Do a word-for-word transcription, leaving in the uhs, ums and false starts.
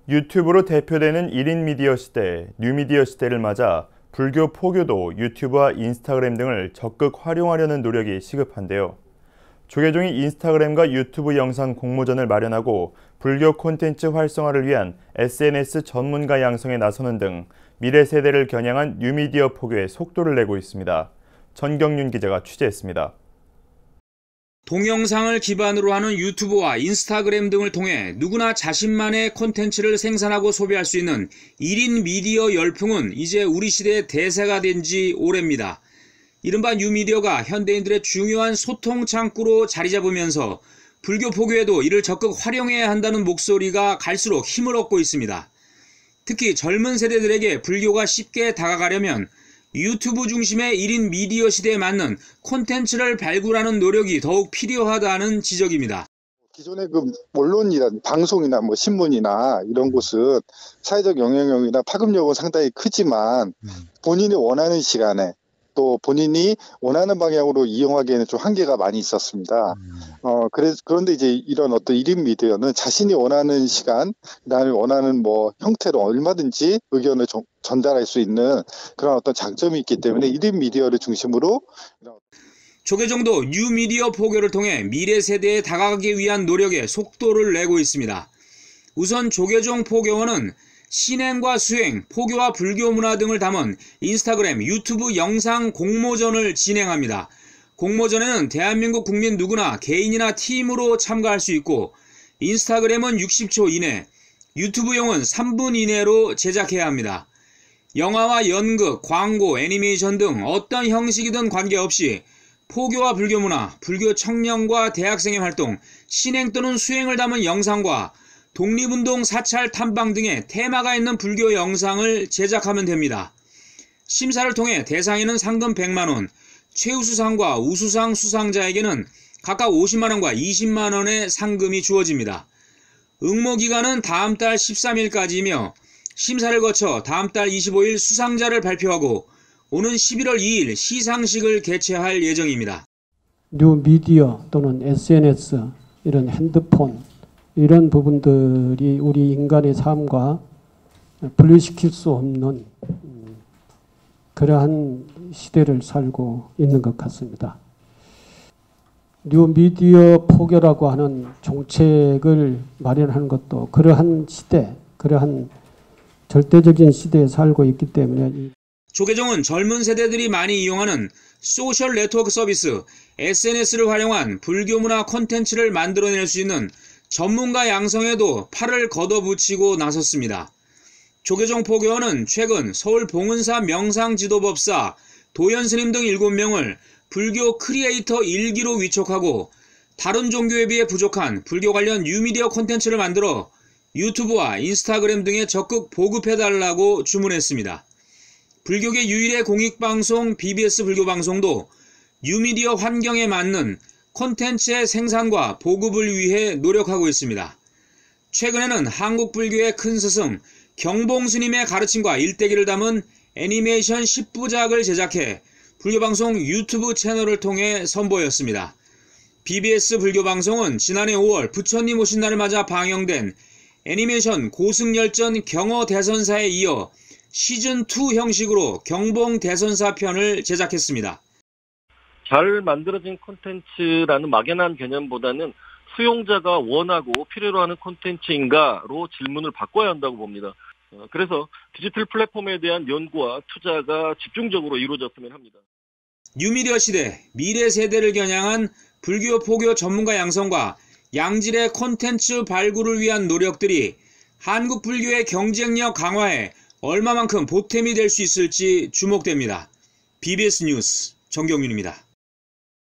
유튜브로 대표되는 일 인 미디어 시대, 뉴미디어 시대를 맞아 불교 포교도 유튜브와 인스타그램 등을 적극 활용하려는 노력이 시급한데요. 조계종이 인스타그램과 유튜브 영상 공모전을 마련하고 불교 콘텐츠 활성화를 위한 에스엔에스 전문가 양성에 나서는 등 미래 세대를 겨냥한 뉴미디어 포교에 속도를 내고 있습니다. 전경윤 기자가 취재했습니다. 동영상을 기반으로 하는 유튜브와 인스타그램 등을 통해 누구나 자신만의 콘텐츠를 생산하고 소비할 수 있는 일 인 미디어 열풍은 이제 우리 시대의 대세가 된 지 오래입니다. 이른바 뉴미디어가 현대인들의 중요한 소통 창구로 자리 잡으면서 불교 포교에도 이를 적극 활용해야 한다는 목소리가 갈수록 힘을 얻고 있습니다. 특히 젊은 세대들에게 불교가 쉽게 다가가려면 유튜브 중심의 일 인 미디어 시대에 맞는 콘텐츠를 발굴하는 노력이 더욱 필요하다는 지적입니다. 기존의 그 언론이나 방송이나 뭐 신문이나 이런 곳은 사회적 영향력이나 파급력은 상당히 크지만 본인이 원하는 시간에 또 본인이 원하는 방향으로 이용하기에는 좀 한계가 많이 있었습니다. 어, 그래서, 그런데 이제 이런 어떤 일 인 미디어는 자신이 원하는 시간, 그다음에 원하는 뭐 형태로 얼마든지 의견을 전, 전달할 수 있는 그런 어떤 장점이 있기 때문에 일 인 미디어를 중심으로 조계종도 뉴미디어 포교를 통해 미래 세대에 다가가기 위한 노력에 속도를 내고 있습니다. 우선 조계종 포교원은 신행과 수행, 포교와 불교 문화 등을 담은 인스타그램, 유튜브 영상 공모전을 진행합니다. 공모전에는 대한민국 국민 누구나 개인이나 팀으로 참가할 수 있고 인스타그램은 육십 초 이내, 유튜브용은 삼 분 이내로 제작해야 합니다. 영화와 연극, 광고, 애니메이션 등 어떤 형식이든 관계없이 포교와 불교 문화, 불교 청년과 대학생의 활동, 신행 또는 수행을 담은 영상과 독립운동 사찰 탐방 등의 테마가 있는 불교 영상을 제작하면 됩니다. 심사를 통해 대상에는 상금 백만 원, 최우수상과 우수상 수상자에게는 각각 오십만 원과 이십만 원의 상금이 주어집니다. 응모 기간은 다음 달 십삼 일까지이며 심사를 거쳐 다음 달 이십오 일 수상자를 발표하고 오는 십일월 이 일 시상식을 개최할 예정입니다. 뉴미디어 또는 에스엔에스, 이런 핸드폰, 이런 부분들이 우리 인간의 삶과 분리시킬 수 없는 그러한 시대를 살고 있는 것 같습니다. 뉴미디어 포교라고 하는 정책을 마련하는 것도 그러한 시대, 그러한 절대적인 시대에 살고 있기 때문에 조계종은 젊은 세대들이 많이 이용하는 소셜 네트워크 서비스, 에스엔에스를 활용한 불교 문화 콘텐츠를 만들어낼 수 있는 전문가 양성에도 팔을 걷어붙이고 나섰습니다. 조계종 포교원은 최근 서울 봉은사 명상지도법사, 도연스님 등 일곱 명을 불교 크리에이터 일 기로 위촉하고 다른 종교에 비해 부족한 불교 관련 뉴미디어 콘텐츠를 만들어 유튜브와 인스타그램 등에 적극 보급해달라고 주문했습니다. 불교계 유일의 공익방송 비비에스 불교방송도 뉴미디어 환경에 맞는 콘텐츠의 생산과 보급을 위해 노력하고 있습니다. 최근에는 한국 불교의 큰 스승 경봉스님의 가르침과 일대기를 담은 애니메이션 십 부작을 제작해 불교방송 유튜브 채널을 통해 선보였습니다. 비비에스 불교방송은 지난해 오월 부처님 오신 날을 맞아 방영된 애니메이션 고승열전 경어대선사에 이어 시즌 투 형식으로 경봉대선사 편을 제작했습니다. 잘 만들어진 콘텐츠라는 막연한 개념보다는 수용자가 원하고 필요로 하는 콘텐츠인가로 질문을 바꿔야 한다고 봅니다. 그래서 디지털 플랫폼에 대한 연구와 투자가 집중적으로 이루어졌으면 합니다. 뉴미디어 시대, 미래 세대를 겨냥한 불교 포교 전문가 양성과 양질의 콘텐츠 발굴을 위한 노력들이 한국 불교의 경쟁력 강화에 얼마만큼 보탬이 될 수 있을지 주목됩니다. 비비에스 뉴스 정경윤입니다.